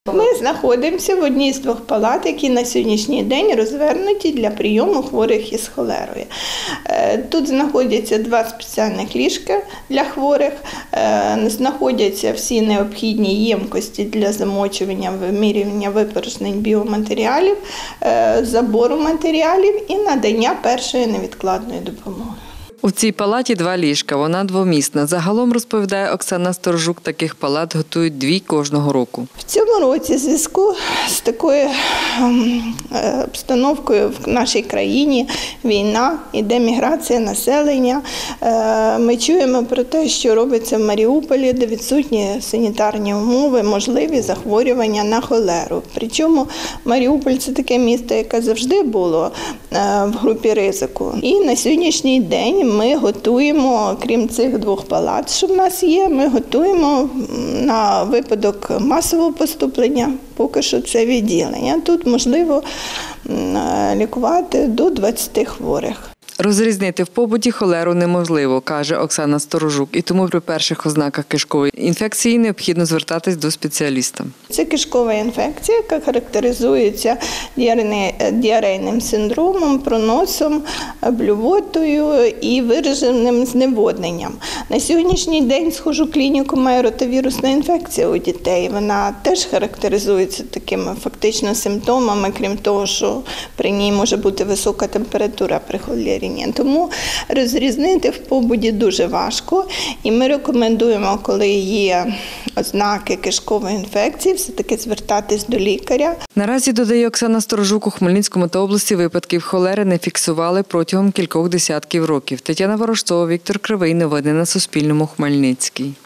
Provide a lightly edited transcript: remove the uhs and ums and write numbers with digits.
Ми знаходимося в одній з двох палат, які на сьогоднішній день розвернуті для прийому хворих із холерою. Тут знаходяться два спеціальних ліжка для хворих, знаходяться всі необхідні ємкості для замочування, вимірювання випорожнень біоматеріалів, забору матеріалів і надання першої невідкладної допомоги. У цій палаті два ліжка, вона двомісна. Загалом, розповідає Оксана Сторожук, таких палат готують 2 кожного року. В цьому році в зв'язку з такою обстановкою в нашій країні, війна, іде міграція населення, ми чуємо про те, що робиться в Маріуполі, де відсутні санітарні умови, можливі захворювання на холеру. Причому Маріуполь – це таке місто, яке завжди було в групі ризику. І на сьогоднішній день ми готуємо, крім цих 2 палат, що в нас є, ми готуємо на випадок масового поступлення, поки що це відділення. Тут можливо лікувати до 20 хворих. Розрізнити в побуті холеру неможливо, каже Оксана Сторожук, і тому при перших ознаках кишкової інфекції необхідно звертатись до спеціаліста. Це кишкова інфекція, яка характеризується діарейним синдромом, проносом, блювотою і вираженим зневодненням. На сьогоднішній день схожу клініку має ротавірусна інфекція у дітей. Вона теж характеризується такими фактично симптомами, крім того, що при ній може бути висока температура при холері. Тому розрізнити в побуті дуже важко, і ми рекомендуємо, коли є ознаки кишкової інфекції, все-таки звертатись до лікаря. Наразі, додає Оксана Сторожук, у Хмельницькому та області випадків холери не фіксували протягом кількох десятків років. Тетяна Ворожцова, Віктор Кривий. Новини на Суспільному. Хмельницький.